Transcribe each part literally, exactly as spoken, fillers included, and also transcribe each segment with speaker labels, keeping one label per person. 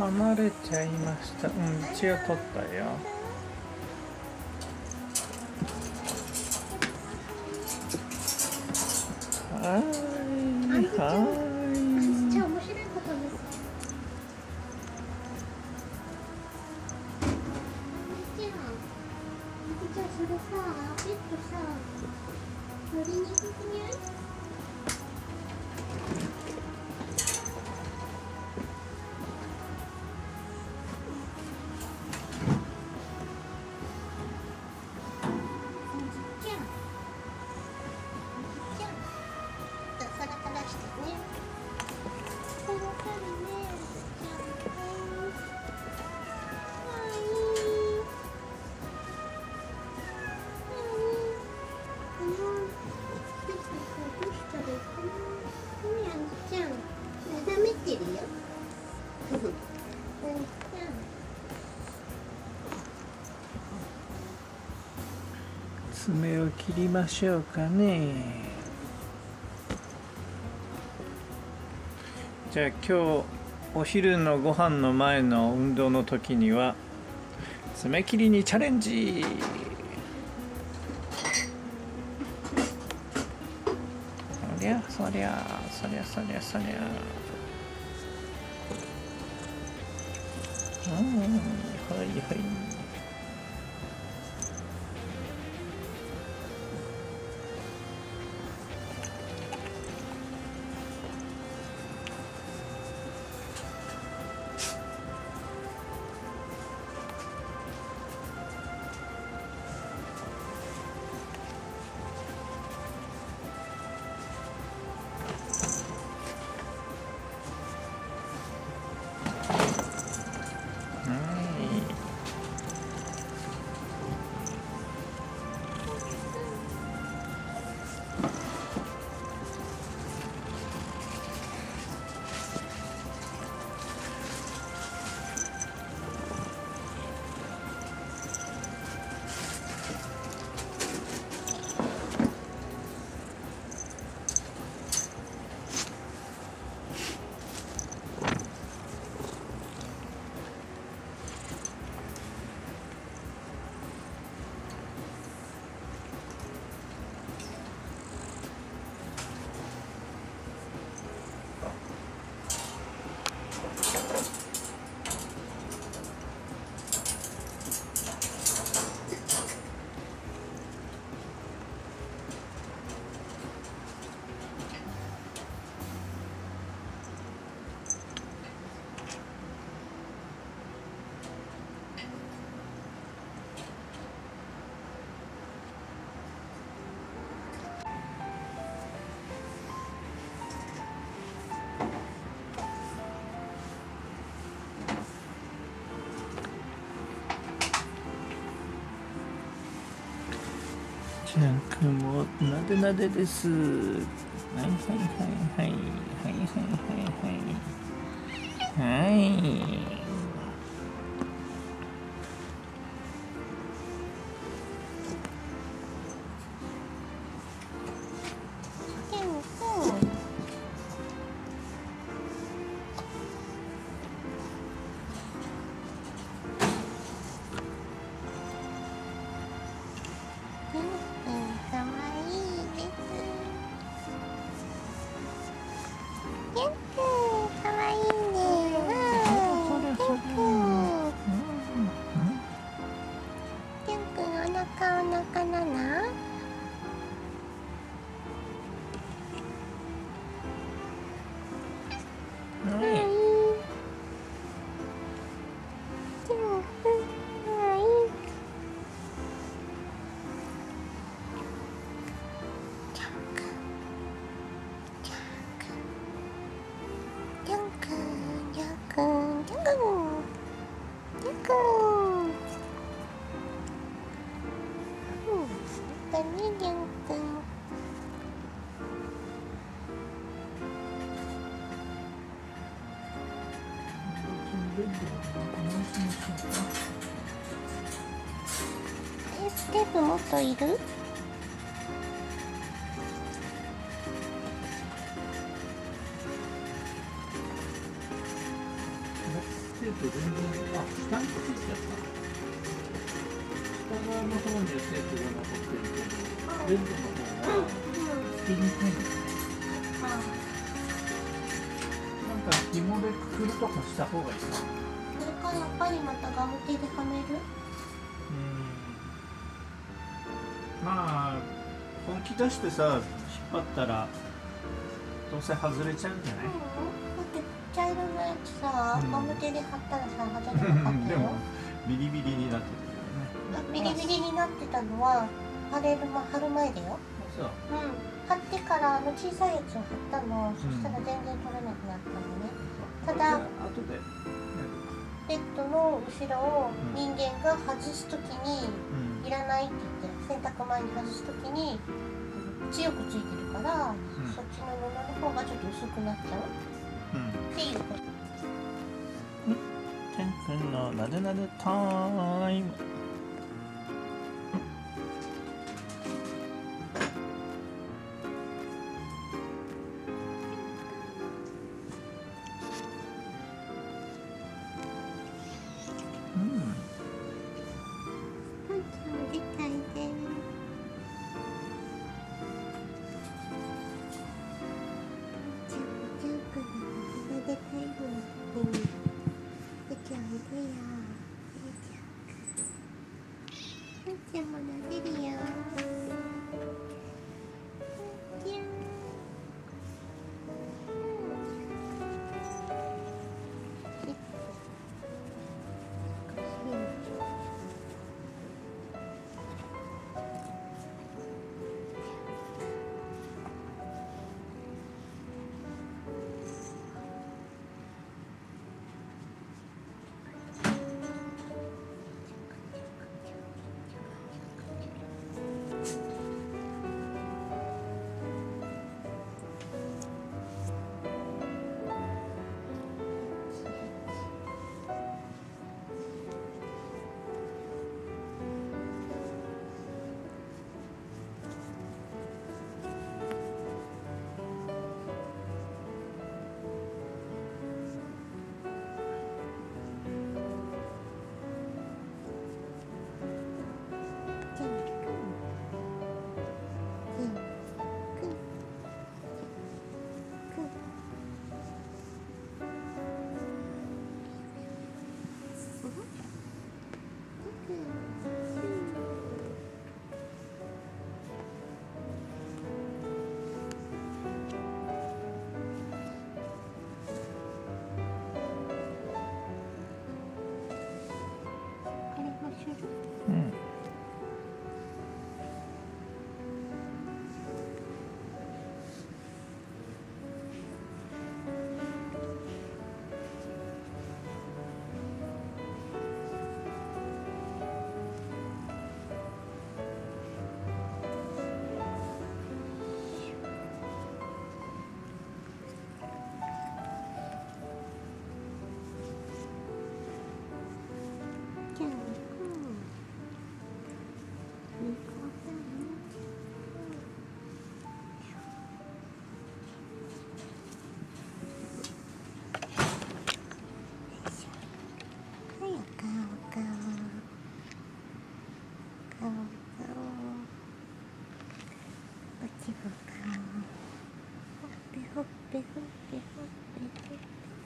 Speaker 1: 離れちゃいました。うん、一応取ったよ。はいはい。
Speaker 2: じゃあ面白いことです。じゃあ、じゃあそれさ、ベッドさ、乗りにくくにゃい？
Speaker 1: 爪を切りましょうかね。じゃあ今日お昼のご飯の前の運動の時には爪切りにチャレンジ。そりゃそりゃそりゃそりゃそりゃ。うん、はいはい。ジャン君もなでなでです。はいはいはいはいはいはいはいはい。はい。
Speaker 2: テープもっといる？
Speaker 1: テープ全然、あ、下についちゃった。下側の方にはテープが残ってるけど、ベルトの方はつけにくいんですね。なんか紐でくくるとかした方がいいかな。
Speaker 2: それかやっぱりまたガムテではめる。
Speaker 1: うん。まあ本気出してさ、引っ張ったらどうせ外れちゃうんじゃない？
Speaker 2: 茶色のやつさ、
Speaker 1: うん、
Speaker 2: ガムテで貼ったらさ、外れなかったよ。
Speaker 1: でもビリビリになってた
Speaker 2: ビリビリになってたのは貼れる、ま、貼る前だよ。
Speaker 1: そう。
Speaker 2: うん。貼ってからあの小さいやつを貼ったの、そしたら全然取れなくなったのね。ただ
Speaker 1: 後で
Speaker 2: ベッドの後ろを人間が外すときに、
Speaker 1: うん、
Speaker 2: いらないって言って洗濯前に外すときに強くついてるから、うん、そっちの布の方がちょっと薄くなっちゃう、うん、っていうこと。
Speaker 1: てんくんのなでなでタイム。
Speaker 2: でも撫でるよ。
Speaker 1: うん。
Speaker 2: ほっぺほっぺほっぺ。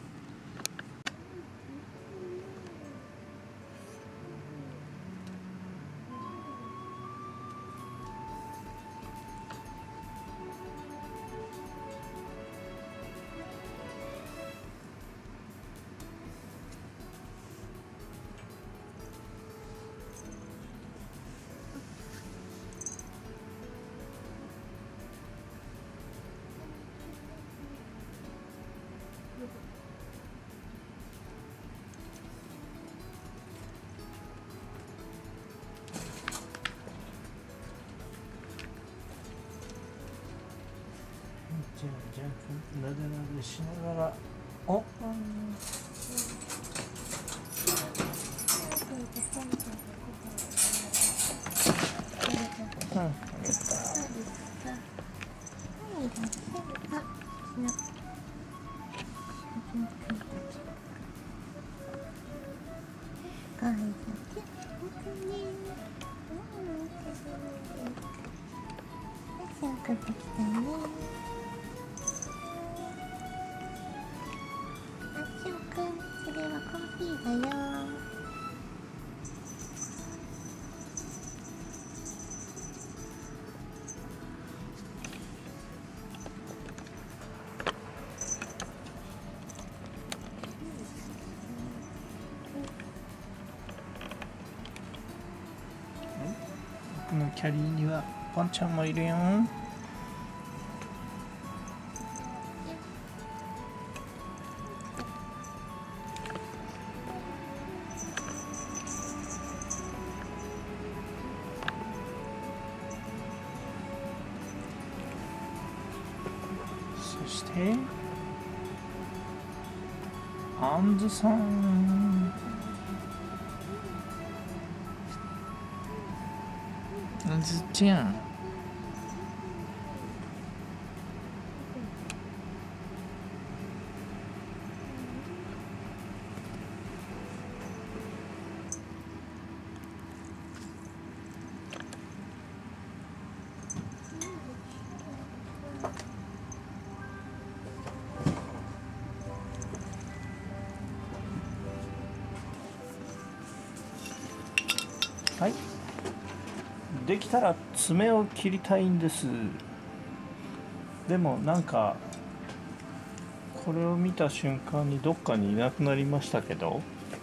Speaker 1: じゃあじゃあなでなでしながら、お、うん、
Speaker 2: 作ってきたね。あしょうくん、それはコーヒーだよ。
Speaker 1: 僕のキャリーにはポンちゃんもいるよ。そしてアンズさん、アンズちゃん、はい、できたら爪を切りたいんです。でもなんかこれを見た瞬間にどっかにいなくなりましたけど、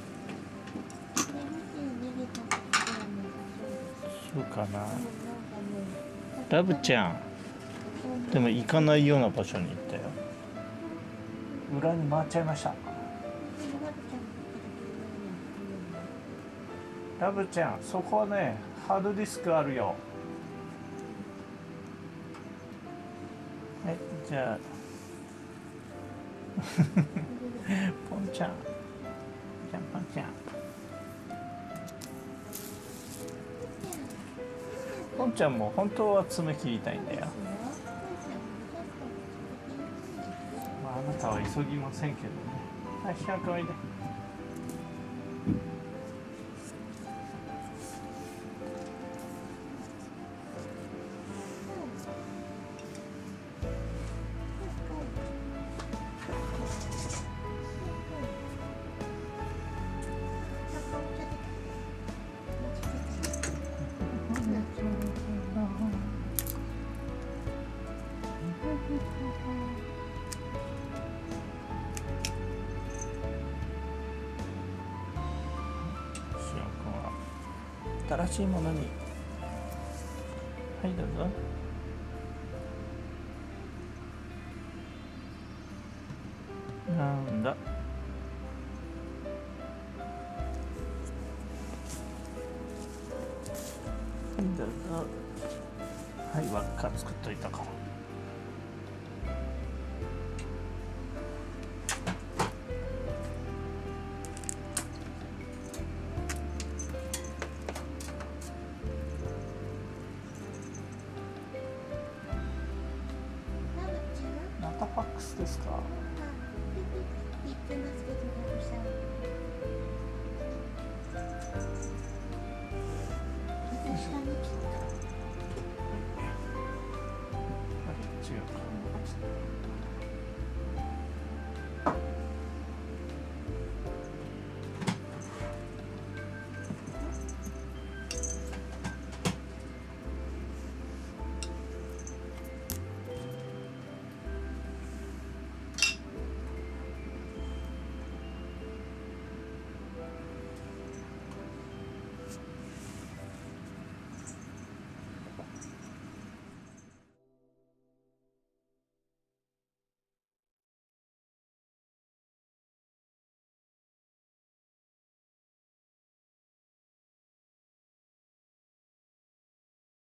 Speaker 1: そうかな。ラブちゃんでも行かないような場所に行ったよ。裏に回っちゃいました。ラブちゃん、そこはね、ハードディスクあるよ。はい、じゃあポンちゃん、じゃあポンちゃん、ポンちゃんも本当は爪切りたいんだよ。まあ、あなたは急ぎませんけどね。はい、ひゃくおいで。新しいものに、はい、どうぞ。なんだ、はい、どうぞ。はい、輪っか作っといたから。ナタファックスですか。
Speaker 2: 言ってますけど、ラブさん。